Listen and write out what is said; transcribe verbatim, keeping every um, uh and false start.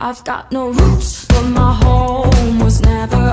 I've got no roots, but my home was never